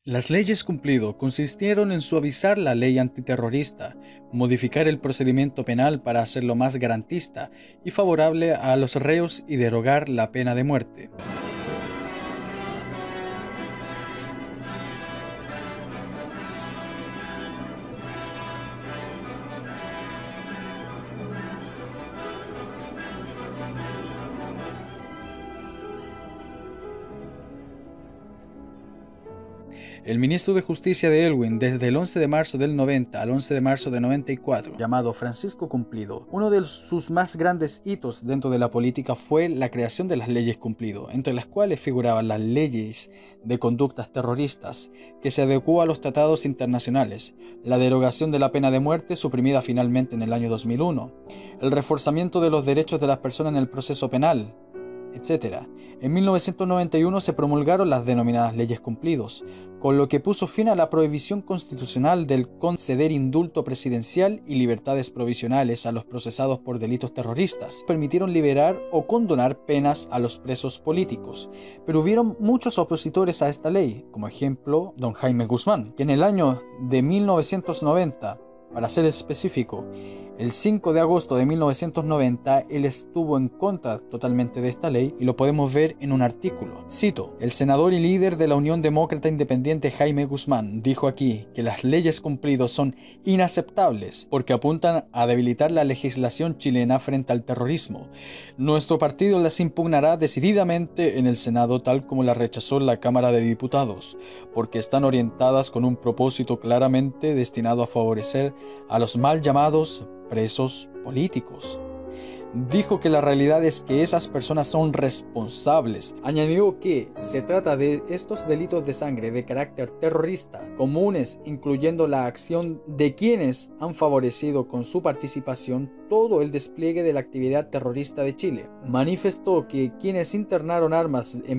Las leyes cumplido consistieron en suavizar la ley antiterrorista, modificar el procedimiento penal para hacerlo más garantista y favorable a los reos y derogar la pena de muerte. El ministro de Justicia de Elwin, desde el 11 de marzo del 90 al 11 de marzo de 94, llamado Francisco Cumplido, uno de sus más grandes hitos dentro de la política fue la creación de las leyes cumplido, entre las cuales figuraban las leyes de conductas terroristas, que se adecuó a los tratados internacionales, la derogación de la pena de muerte suprimida finalmente en el año 2001, el reforzamiento de los derechos de las personas en el proceso penal, etc. En 1991 se promulgaron las denominadas leyes cumplidos, con lo que puso fin a la prohibición constitucional del conceder indulto presidencial y libertades provisionales a los procesados por delitos terroristas. Permitieron liberar o condonar penas a los presos políticos, pero hubieron muchos opositores a esta ley, como ejemplo don Jaime Guzmán, que en el año de 1990, para ser específico, el 5 de agosto de 1990, él estuvo en contra totalmente de esta ley y lo podemos ver en un artículo. Cito: el senador y líder de la Unión Demócrata Independiente Jaime Guzmán dijo aquí que las leyes cumplidos son inaceptables porque apuntan a debilitar la legislación chilena frente al terrorismo. Nuestro partido las impugnará decididamente en el Senado tal como las rechazó la Cámara de Diputados, porque están orientadas con un propósito claramente destinado a favorecer a los mal llamados presos políticos. Dijo que la realidad es que esas personas son responsables. Añadió que se trata de estos delitos de sangre de carácter terrorista comunes, incluyendo la acción de quienes han favorecido con su participación todo el despliegue de la actividad terrorista de Chile. Manifestó que quienes internaron armas en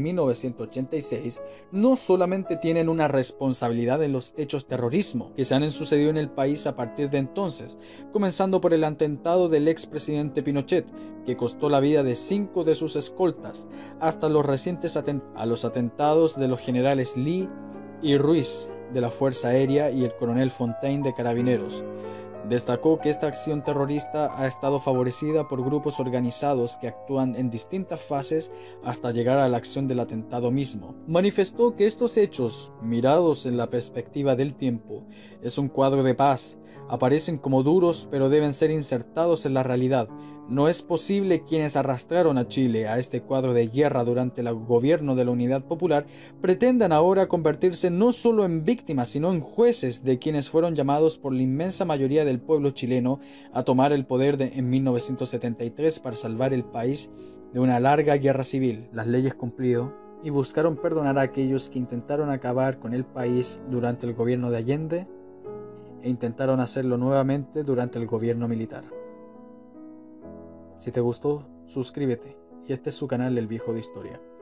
1986 no solamente tienen una responsabilidad en los hechos terrorismo que se han sucedido en el país a partir de entonces, comenzando por el atentado del expresidente Pinochet, que costó la vida de 5 de sus escoltas, hasta los recientes atentados de los generales Lee y Ruiz de la Fuerza Aérea y el coronel Fontaine de Carabineros. Destacó que esta acción terrorista ha estado favorecida por grupos organizados que actúan en distintas fases hasta llegar a la acción del atentado mismo. Manifestó que estos hechos, mirados en la perspectiva del tiempo, es un cuadro de paz. Aparecen como duros, pero deben ser insertados en la realidad. No es posible quienes arrastraron a Chile a este cuadro de guerra durante el gobierno de la Unidad Popular pretendan ahora convertirse no solo en víctimas, sino en jueces de quienes fueron llamados por la inmensa mayoría del pueblo chileno a tomar el poder en 1973 para salvar el país de una larga guerra civil. Las leyes cumplido y buscaron perdonar a aquellos que intentaron acabar con el país durante el gobierno de Allende e intentaron hacerlo nuevamente durante el gobierno militar. Si te gustó, suscríbete, y este es su canal El Viejo de Historia.